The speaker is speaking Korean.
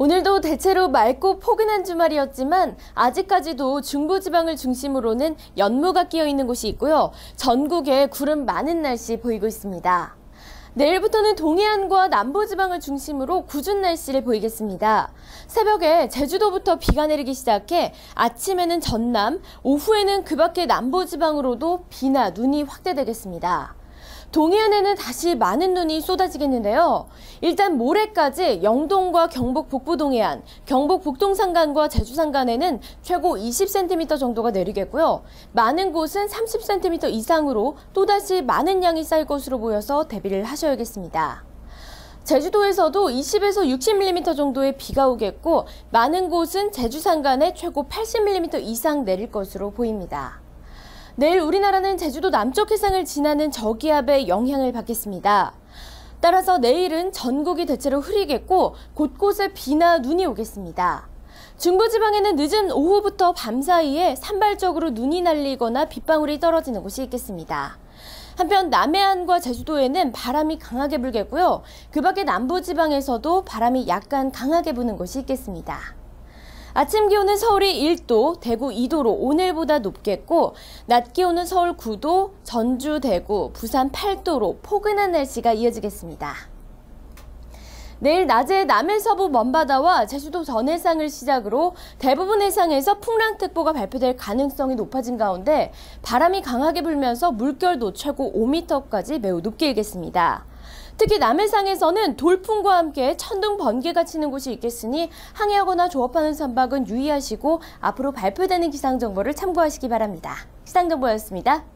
오늘도 대체로 맑고 포근한 주말이었지만 아직까지도 중부지방을 중심으로는 연무가 끼어 있는 곳이 있고요. 전국에 구름 많은 날씨 보이고 있습니다. 내일부터는 동해안과 남부지방을 중심으로 궂은 날씨를 보이겠습니다. 새벽에 제주도부터 비가 내리기 시작해 아침에는 전남, 오후에는 그 밖의 남부지방으로도 비나 눈이 확대되겠습니다. 동해안에는 다시 많은 눈이 쏟아지겠는데요. 일단 모레까지 영동과 경북 북부 동해안, 경북 북동 산간과 제주 산간에는 최고 20cm 정도가 내리겠고요. 많은 곳은 30cm 이상으로 또다시 많은 양이 쌓일 것으로 보여서 대비를 하셔야겠습니다. 제주도에서도 20에서 60mm 정도의 비가 오겠고 많은 곳은 제주 산간에 최고 80mm 이상 내릴 것으로 보입니다. 내일 우리나라는 제주도 남쪽 해상을 지나는 저기압의 영향을 받겠습니다. 따라서 내일은 전국이 대체로 흐리겠고 곳곳에 비나 눈이 오겠습니다. 중부지방에는 늦은 오후부터 밤 사이에 산발적으로 눈이 날리거나 빗방울이 떨어지는 곳이 있겠습니다. 한편 남해안과 제주도에는 바람이 강하게 불겠고요. 그 밖에 남부지방에서도 바람이 약간 강하게 부는 곳이 있겠습니다. 아침 기온은 서울이 1도, 대구 2도로 오늘보다 높겠고 낮 기온은 서울 9도, 전주, 대구, 부산 8도로 포근한 날씨가 이어지겠습니다. 내일 낮에 남해서부 먼바다와 제주도 전해상을 시작으로 대부분 해상에서 풍랑특보가 발표될 가능성이 높아진 가운데 바람이 강하게 불면서 물결도 최고 5m까지 매우 높게 일겠습니다. 특히 남해상에서는 돌풍과 함께 천둥 번개가 치는 곳이 있겠으니 항해하거나 조업하는 선박은 유의하시고 앞으로 발표되는 기상정보를 참고하시기 바랍니다. 기상정보였습니다.